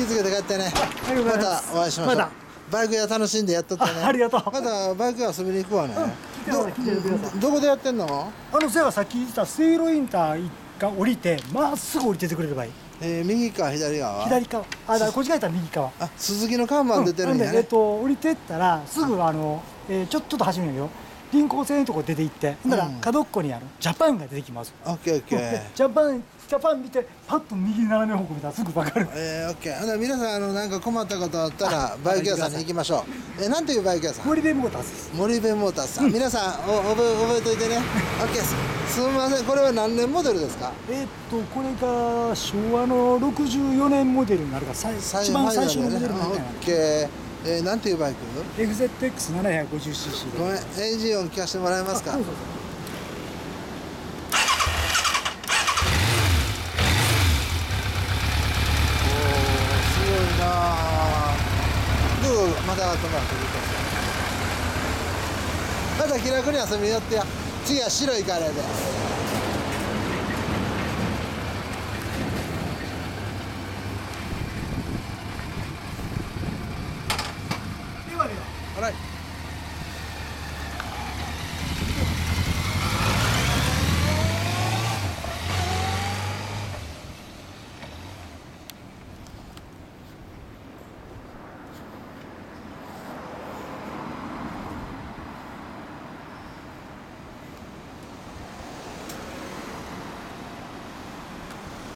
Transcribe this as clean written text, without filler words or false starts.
気付けて帰ってね。 ありがとうございまます。 たお会いしましょう。 またバイク屋楽しんでやっとってね。 ありがとう。 またバイク屋遊びに行くわね。 来てください。 どこでやってんの？ せやさっき言った水路インターが降りて、まっすぐ降りててくれればいい。 右側左側？ 左側。だからこっち側やったら右側。 あ、鈴木の看板出てるんやね。 降りてったらすぐちょっと走るんよ。臨港線のとこ出て行って、ほんなら角っこにジャパンが出てきます。 オッケーオッケー。 ジャパン見てパッと右斜め方向見たらすぐ分かる。 オッケー。ほな皆さんなんか困ったことあったらバイク屋さんに行きましょう。なんていうバイク屋さん？ 森部モーターズです。 森部モーターズさん。皆さん覚えといてね。オッケーです。すみません。これは何年モデルですか？ これが昭和の64年モデルになるから一番最初のモデルになるんじゃないかな。 オッケー。なんていうバイク？ FZX750cc で。 ごめん、エンジン音聞かせてもらえますか？ そうそうすごいなあ。どうぞまた止まってください。また気楽に遊びに寄ってや。次は白いカレーで。 ではでは。 はい。